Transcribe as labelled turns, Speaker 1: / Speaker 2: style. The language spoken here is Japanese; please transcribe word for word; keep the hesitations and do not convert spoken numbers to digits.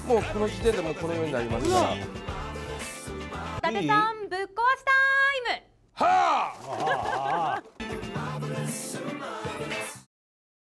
Speaker 1: もうこの時点でもうこのようになりますから。
Speaker 2: 伊達さんぶっ壊しタイム。
Speaker 1: はあ。